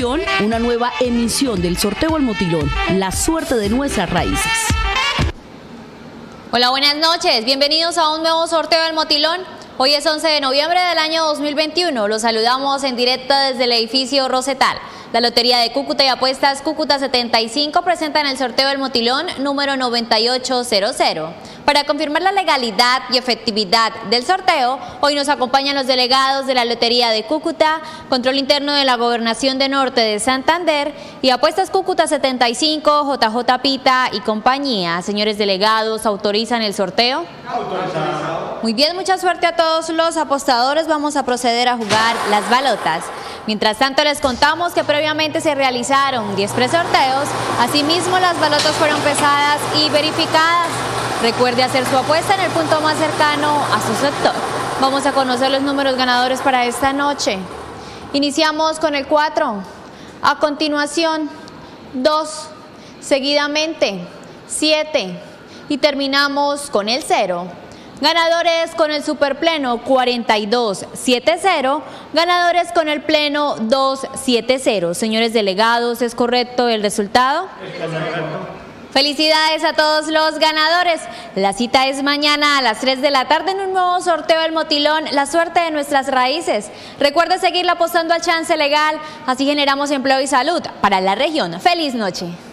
continuación, una nueva emisión del sorteo El Motilón, la suerte de nuestras raíces. Hola, buenas noches. Bienvenidos a un nuevo sorteo del Motilón. Hoy es 11 de noviembre del año 2021. Los saludamos en directo desde el edificio Rosetal. La Lotería de Cúcuta y Apuestas Cúcuta 75 presentan el sorteo del Motilón número 9800. Para confirmar la legalidad y efectividad del sorteo, hoy nos acompañan los delegados de la Lotería de Cúcuta, Control Interno de la Gobernación de Norte de Santander y Apuestas Cúcuta 75, JJ Pita y compañía. Señores delegados, ¿autorizan el sorteo? Autorizado. Muy bien, mucha suerte a todos los apostadores. Vamos a proceder a jugar las balotas. Mientras tanto, les contamos que previamente se realizaron 10 presorteos. Asimismo, las balotas fueron pesadas y verificadas. Recuerde hacer su apuesta en el punto más cercano a su sector. Vamos a conocer los números ganadores para esta noche. Iniciamos con el 4, a continuación 2, seguidamente 7 y terminamos con el 0. Ganadores con el superpleno 4270, ganadores con el pleno 270. Señores delegados, ¿es correcto el resultado? Es correcto. Felicidades a todos los ganadores. La cita es mañana a las 3 de la tarde en un nuevo sorteo del Motilón, la suerte de nuestras raíces. Recuerde seguirle apostando al chance legal, así generamos empleo y salud para la región. ¡Feliz noche!